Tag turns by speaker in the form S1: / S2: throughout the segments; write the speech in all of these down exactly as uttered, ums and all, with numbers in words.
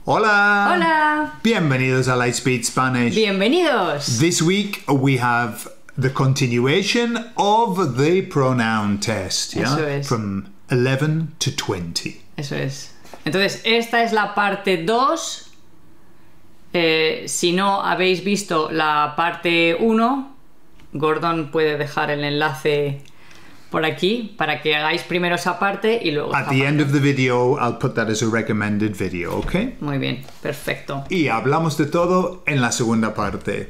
S1: Hola!
S2: Hola!
S1: Bienvenidos a Lightspeed Spanish.
S2: Bienvenidos!
S1: This week we have the continuation of the pronoun test, yeah?
S2: Eso es.
S1: From eleven to twenty.
S2: Eso es. Entonces, esta es la parte dos. Eh, si no habéis visto la parte uno, Gordon puede dejar el enlace por aquí para que hagáis primero esa parte y luego
S1: At the end of the video, I'll put that as a recommended video, okay?
S2: Muy bien, perfecto.
S1: Y hablamos de todo en la segunda parte.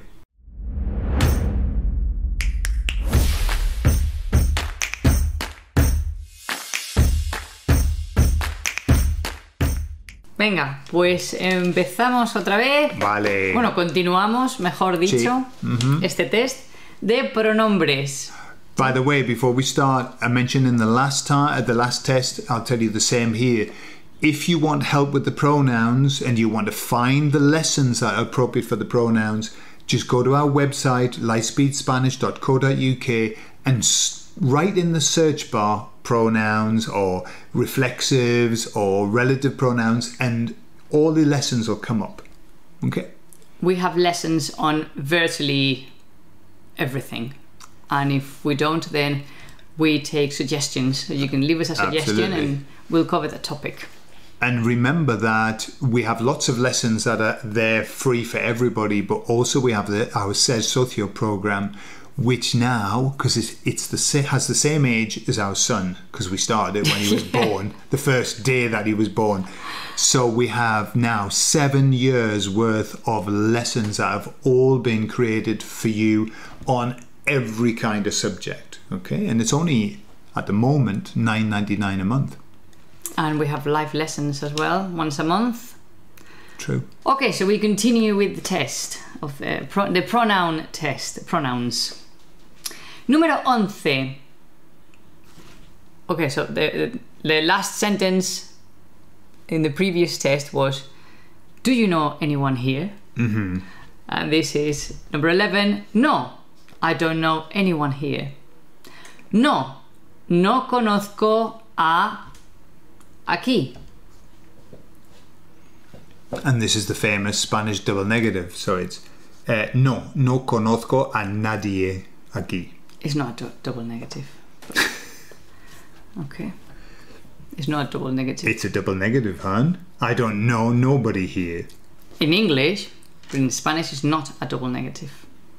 S2: Venga, pues empezamos otra vez.
S1: Vale.
S2: Bueno, continuamos, mejor dicho,
S1: Sí. Mm-hmm.
S2: este test de pronombres.
S1: By the way, before we start, I mentioned in the last time, at the last test, I'll tell you the same here. If you want help with the pronouns and you want to find the lessons that are appropriate for the pronouns, just go to our website, lightspeed spanish dot co dot U K, and write in the search bar pronouns or reflexives or relative pronouns, and all the lessons will come up. Okay?
S2: We have lessons on virtually everything. And if we don't, then we take suggestions. So you can leave us a suggestion
S1: Absolutely.
S2: and we'll cover the topic.
S1: And remember that we have lots of lessons that are there free for everybody, but also we have the, our Says Socio program, which now, because it's, it's the has the same age as our son, because we started it when he was born, the first day that he was born. So we have now seven years worth of lessons that have all been created for you on every kind of subject, okay? And it's only, at the moment, nine ninety-nine a month.
S2: And we have live lessons as well, once a month.
S1: True.
S2: Okay, so we continue with the test of the, pro the pronoun test, the pronouns. Número once. Okay, so the, the last sentence in the previous test was, do you know anyone here?
S1: Mm-hmm.
S2: And this is number eleven. No, I don't know anyone here. No, no conozco a aquí.
S1: And this is the famous Spanish double negative. So it's uh, no, no conozco a nadie aquí.
S2: It's not a double negative. But okay. It's not a double negative.
S1: It's a double negative, hon. I don't know nobody here.
S2: In English, but in Spanish, it's not a double negative.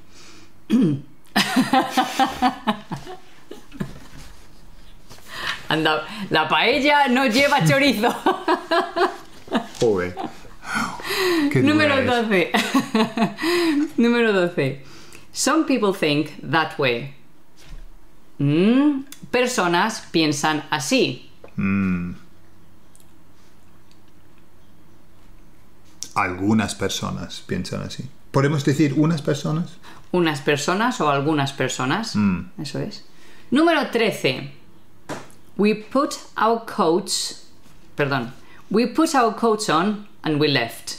S2: Anda, la paella no lleva chorizo.
S1: Joder. Qué
S2: Número
S1: dura es.
S2: doce. Número doce. Some people think that way. Mm, personas piensan así.
S1: Mm. Algunas personas piensan así. ¿Podemos decir unas personas?
S2: Unas personas o algunas personas.
S1: Mm.
S2: Eso es. Número trece. We put our coats... Perdón. We put our coats on and we left.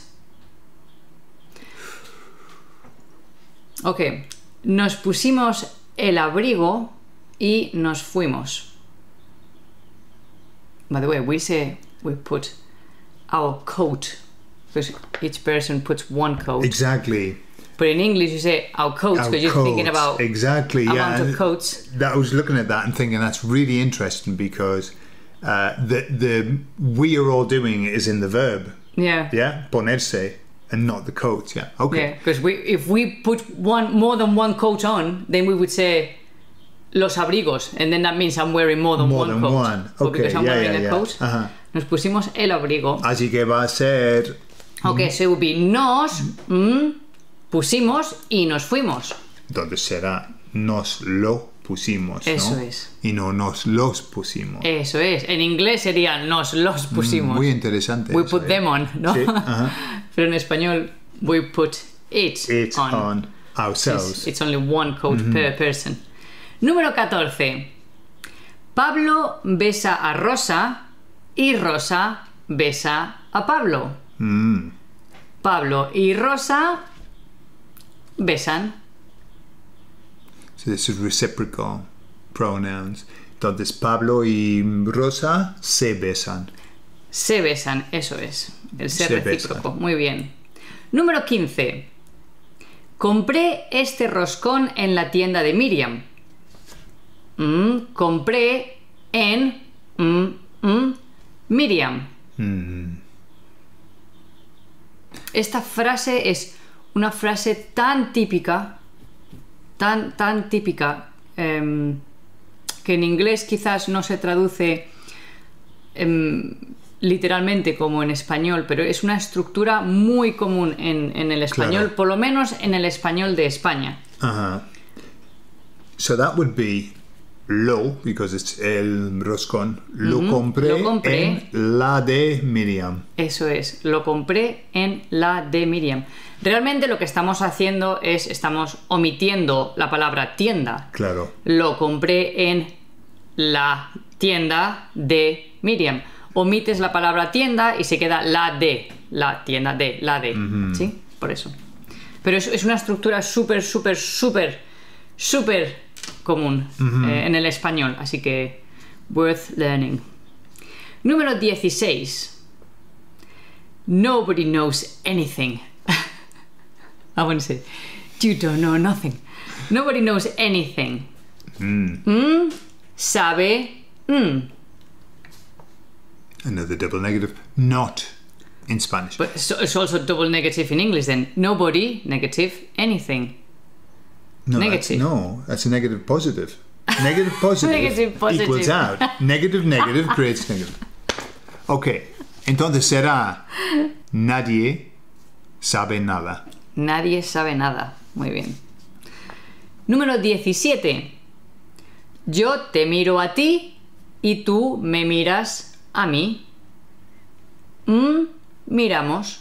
S2: Ok. Nos pusimos el abrigo y nos fuimos. By the way, we say we put our coat because each person puts one coat.
S1: Exactly.
S2: But in English you say our coats
S1: Our
S2: because you're thinking
S1: coats.
S2: about
S1: exactly,
S2: amount
S1: yeah.
S2: of coats.
S1: That I was looking at that and thinking that's really interesting because uh, the the we are all doing is in the verb,
S2: Yeah.
S1: yeah, ponerse, and not the coat, yeah. Okay.
S2: Yeah, because we if we put one more than one coat on, then we would say los abrigos, and then that means I'm wearing more than
S1: More
S2: one
S1: than
S2: coat.
S1: one.
S2: But
S1: Okay,
S2: because I'm
S1: yeah,
S2: wearing
S1: yeah,
S2: a
S1: yeah.
S2: coat,
S1: Uh-huh.
S2: nos pusimos el abrigo.
S1: Así que va a ser
S2: Okay, so it would be nos mm, pusimos y nos fuimos.
S1: entonces será nos lo pusimos,
S2: Eso
S1: ¿no?
S2: es.
S1: Y no nos los pusimos.
S2: Eso es. En inglés sería nos los pusimos.
S1: Muy interesante.
S2: We
S1: eso,
S2: put
S1: ¿eh?
S2: them on, ¿no?
S1: Sí, ajá.
S2: Pero en español, we put it,
S1: It
S2: on.
S1: on ourselves.
S2: It's, it's only one coat per person. Número catorce. Pablo besa a Rosa y Rosa besa a Pablo.
S1: Mm.
S2: Pablo y Rosa besan.
S1: So this is reciprocal pronouns. Entonces Pablo y Rosa se besan.
S2: Se besan, eso es. el ser
S1: Se
S2: recíproco.
S1: besan.
S2: Muy bien. Número quince. Compré este roscón en la tienda de Miriam. Mm, compré en mm, mm, Miriam.
S1: Mm.
S2: Esta frase es una frase tan típica, tan, tan típica, eh, que en inglés quizás no se traduce eh, literalmente como en español, pero es una estructura muy común en, en el español,
S1: Claro.
S2: por lo menos en el español de España.
S1: Uh-huh. So that would be lo, because it's el roscón. Lo, compré
S2: Lo compré.
S1: en la de Miriam.
S2: Eso es, lo compré en la de Miriam. Realmente lo que estamos haciendo es, estamos omitiendo la palabra tienda.
S1: Claro.
S2: Lo compré en la tienda de Miriam. Omites la palabra tienda y se queda la de, la tienda de, la de, ¿sí? Por eso. Pero es, es una estructura súper, súper, súper, súper común eh, en el español, así que worth learning. Número dieciséis. Nobody knows anything. I want to say, you don't know nothing. Nobody knows anything.
S1: Mm.
S2: Mm, sabe. Mm.
S1: Another double negative. Not in Spanish.
S2: But it's it's also double negative in English then. Nobody, negative, anything.
S1: no,
S2: negative.
S1: That's, no, that's a negative positive. Negative positive,
S2: Negative positive.
S1: equals out. Negative negative creates negative. Ok, entonces será nadie sabe nada.
S2: Nadie sabe nada. Muy bien. Número diecisiete. Yo te miro a ti y tú me miras a mí. Mm, miramos.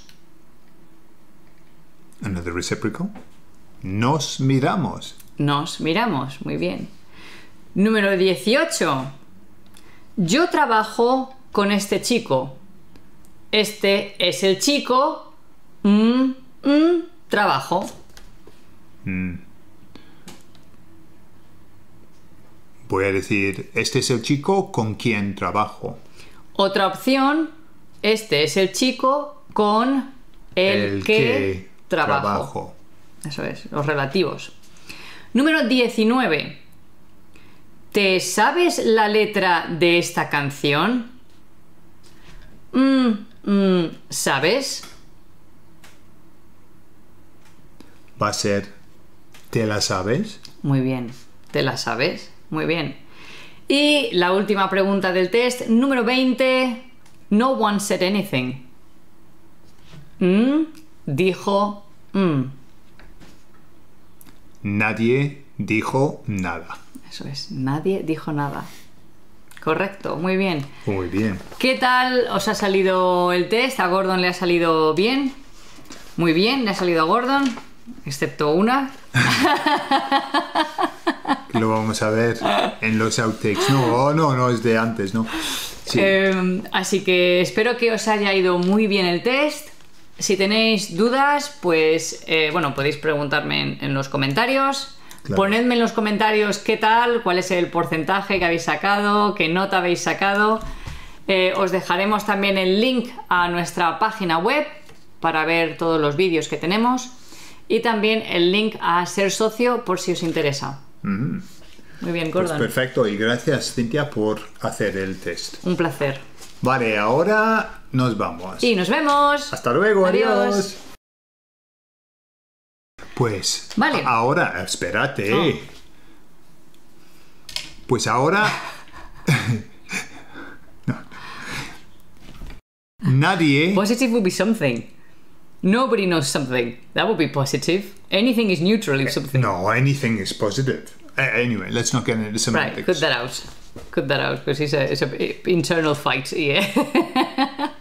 S1: Another reciprocal. Nos miramos.
S2: Nos miramos. Muy bien. Número dieciocho. Yo trabajo con este chico. Este es el chico. Mm, mm, trabajo.
S1: Voy a decir, este es el chico con quien trabajo.
S2: Otra opción. Este es el chico con el, que, trabajo.
S1: trabajo.
S2: Eso es, los relativos. Número diecinueve. ¿Te sabes la letra de esta canción? Mm, mm, ¿sabes?
S1: Va a ser, ¿te la sabes?
S2: Muy bien. ¿Te la sabes? Muy bien. Y la última pregunta del test, número veinte. No one said anything. Mm, dijo mm.
S1: Nadie dijo nada.
S2: Eso es, nadie dijo nada. Correcto, muy bien.
S1: Muy bien.
S2: ¿Qué tal os ha salido el test? ¿A Gordon le ha salido bien? Muy bien, le ha salido a Gordon, excepto una.
S1: Lo vamos a ver en los outtakes. No, no, no, es de antes, ¿no? Sí.
S2: Eh, así que espero que os haya ido muy bien el test. Si tenéis dudas, pues eh, bueno, podéis preguntarme en, en los comentarios.
S1: Claro.
S2: Ponedme en los comentarios qué tal, cuál es el porcentaje que habéis sacado, qué nota habéis sacado. Eh, os dejaremos también el link a nuestra página web para ver todos los vídeos que tenemos y también el link a ser socio por si os interesa.
S1: Mm.
S2: Muy bien,
S1: Pues
S2: Gordon.
S1: perfecto, y gracias, Cintia, por hacer el test.
S2: Un placer.
S1: Vale, ahora nos vamos.
S2: Y nos vemos.
S1: Hasta luego, adiós.
S2: Adiós.
S1: Pues
S2: Vale.
S1: a- ahora, espérate.
S2: Oh.
S1: Pues ahora... No. Nadie...
S2: Positive would be something. Nobody knows something. That would be positive. Anything is neutral if something.
S1: No, anything is positive. A- Anyway, let's not get into
S2: Right,
S1: semantics.
S2: cut that out. Cut that out because it's a, it's a internal fight. Yeah.